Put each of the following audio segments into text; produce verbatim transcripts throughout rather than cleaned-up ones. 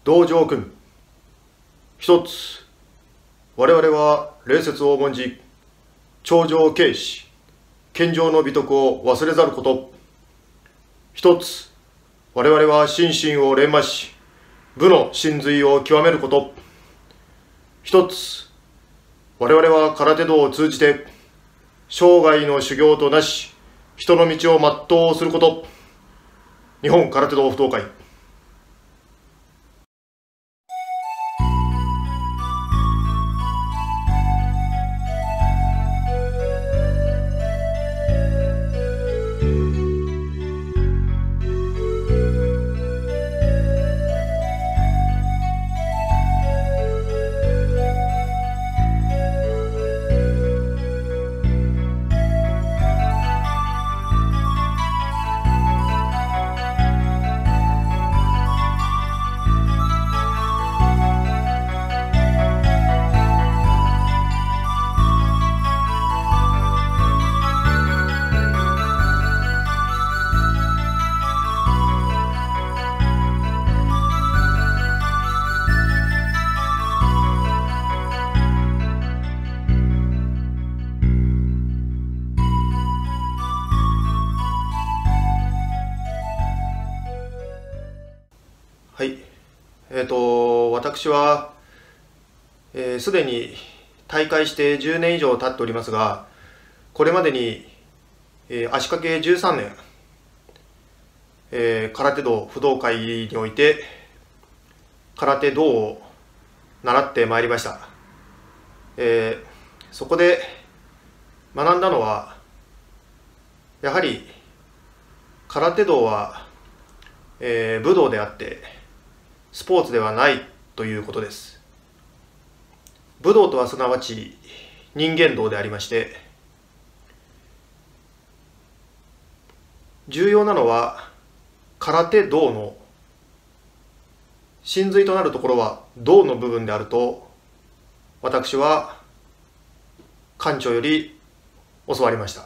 道場君。一つ、我々は礼節を重んじ、頂上軽視、謙譲の美徳を忘れざること。一つ、我々は心身を練磨し、武の真髄を極めること。一つ、我々は空手道を通じて、生涯の修行となし、人の道を全うすること。日本空手道不闘会。はい、えーと、私は、えー、すでに大会してじゅうねん以上経っておりますが、これまでに、えー、足掛けじゅうさんねん、えー、空手道不動会において空手道を習ってまいりました。えー、そこで学んだのは、やはり空手道は、えー、武道であってスポーツではないということです。武道とはすなわち人間道でありまして、重要なのは空手道の真髄となるところは道の部分であると、私は館長より教わりました。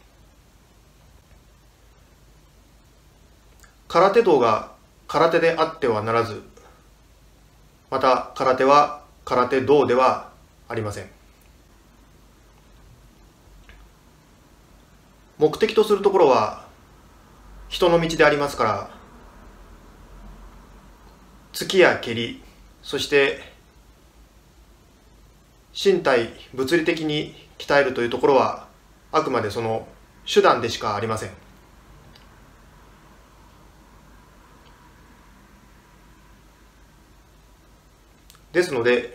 空手道が空手であってはならず、また空手は空手道ではありません。目的とするところは人の道でありますから、突きや蹴り、そして身体物理的に鍛えるというところはあくまでその手段でしかありません。ですので、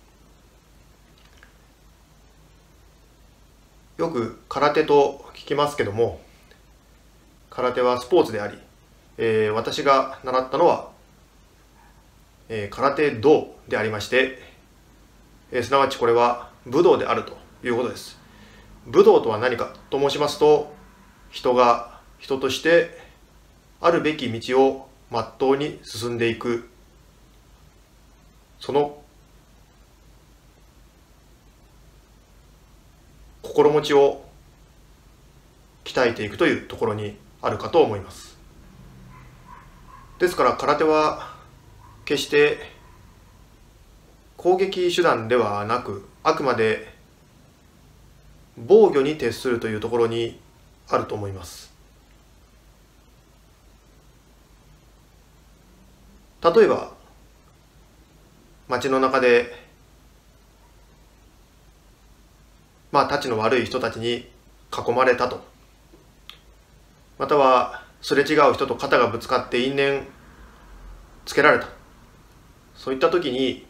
よく空手と聞きますけども、空手はスポーツであり、えー、私が習ったのは、えー、空手道でありまして、えー、すなわちこれは武道であるということです。武道とは何かと申しますと、人が人としてあるべき道をまっとうに進んでいく、その心持ちを鍛えていくというところにあるかと思います。ですから空手は決して攻撃手段ではなく、あくまで防御に徹するというところにあると思います。例えば街の中で、まあたちの悪い人たちに囲まれたと、またはすれ違う人と肩がぶつかって因縁つけられた、そういった時に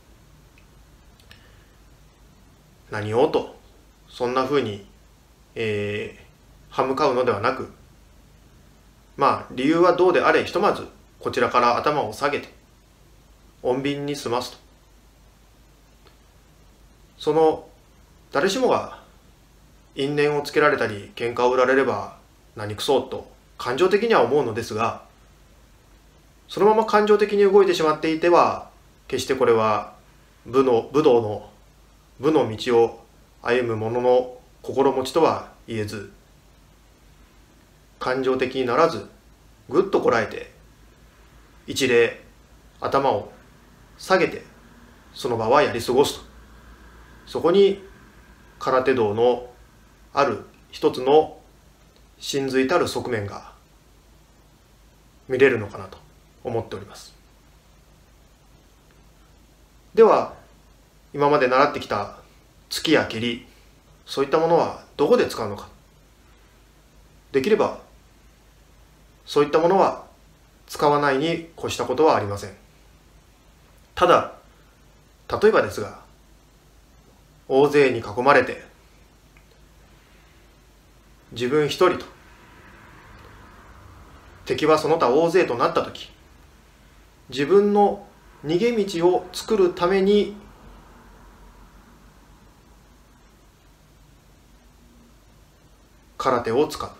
何をと、そんなふうに、えー、歯向かうのではなく、まあ理由はどうであれ、ひとまずこちらから頭を下げて穏便に済ますと。その誰しもが因縁をつけられたり喧嘩を売られれば何くそと感情的には思うのですが、そのまま感情的に動いてしまっていては、決してこれは武の武道の武の道を歩む者の心持ちとは言えず、感情的にならずぐっとこらえて一礼頭を下げてその場はやり過ごすと、そこに空手道のある一つの真髄たる側面が見れるのかなと思っております。では今まで習ってきた突きや蹴り、そういったものはどこで使うのか。できればそういったものは使わないに越したことはありません。ただ例えばですが、大勢に囲まれて自分一人と敵はその他大勢となったとき、自分の逃げ道を作るために空手を使う。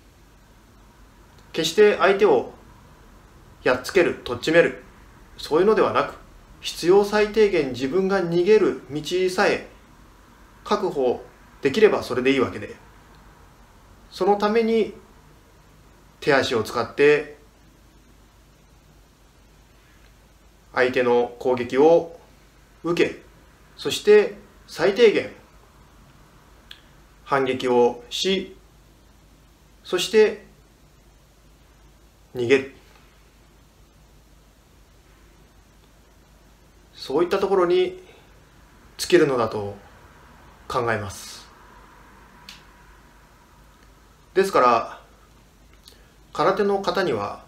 決して相手をやっつける、とっちめる、そういうのではなく、必要最低限自分が逃げる道さえ確保できればそれでいいわけで、そのために手足を使って相手の攻撃を受け、そして最低限反撃をし、そして逃げる、そういったところに尽きるのだと考えます。ですから空手の型には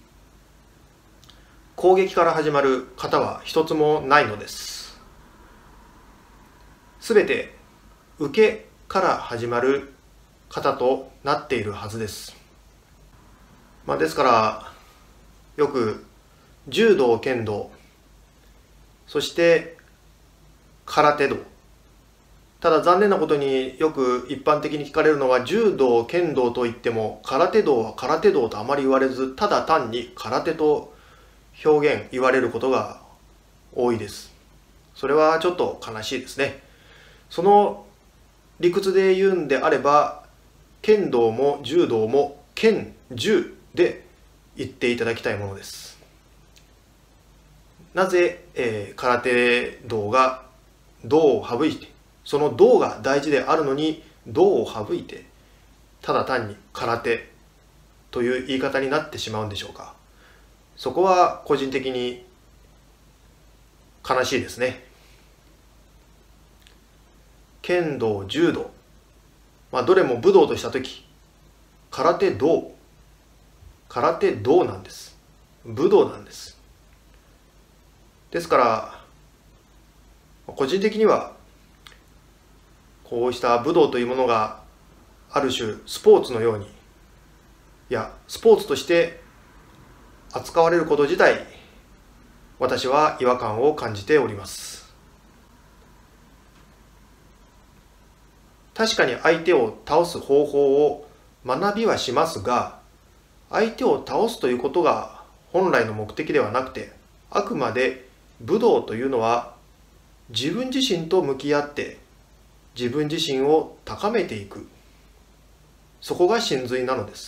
攻撃から始まる型は一つもないのです。すべて受けから始まる型となっているはずです。まあ、ですからよく柔道、剣道、そして空手道、ただ残念なことによく一般的に聞かれるのは、柔道、剣道といっても空手道は空手道とあまり言われず、ただ単に空手と表現言われることが多いです。それはちょっと悲しいですね。その理屈で言うんであれば、剣道も柔道も剣柔で言っていただきたいものです。なぜ、えー、空手道が道を省いて、その道が大事であるのに道を省いて、ただ単に空手という言い方になってしまうんでしょうか。そこは個人的に悲しいですね。剣道、柔道、まあ、どれも武道としたとき、空手道、空手道なんです。武道なんです。ですから個人的にはこうした武道というものがある種スポーツのように、いやスポーツとして扱われること自体、私は違和感を感じております。確かに相手を倒す方法を学びはしますが、相手を倒すということが本来の目的ではなくて、あくまで武道というのは自分自身と向き合って自分自身を高めていく、そこが真髄なのです。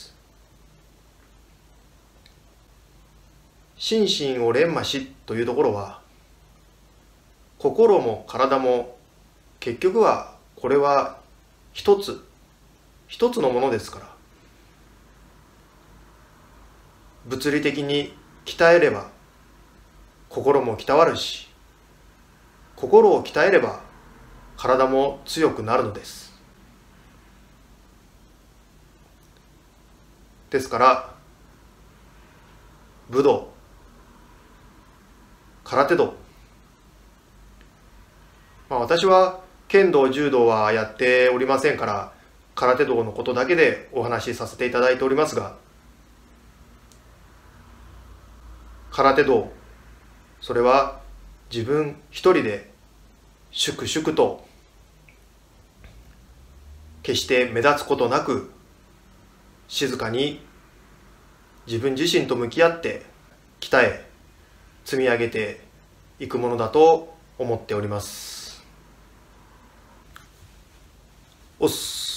心身を錬磨しというところは、心も体も結局はこれは一つ一つのものですから、物理的に鍛えれば心も鍛わるし、心を鍛えれば体も強くなるのです。ですから武道、空手道、まあ、私は剣道、柔道はやっておりませんから、空手道のことだけでお話しさせていただいておりますが、空手道、それは自分一人で粛々と、決して目立つことなく静かに自分自身と向き合って鍛え積み上げていくものだと思っております。おっす。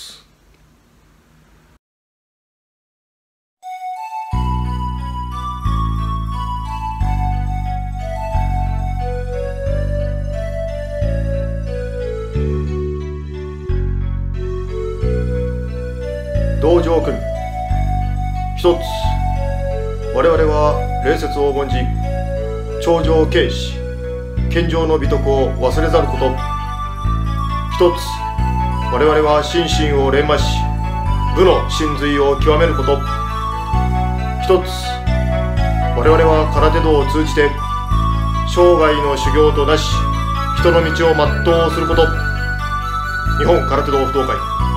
一つ、我々は礼節を重んじ、頂上軽視、健常の美徳を忘れざること。一つ、我々は心身を練磨し、武の真髄を極めること。一つ、我々は空手道を通じて、生涯の修行となし、人の道を全うすること。日本空手道不動会。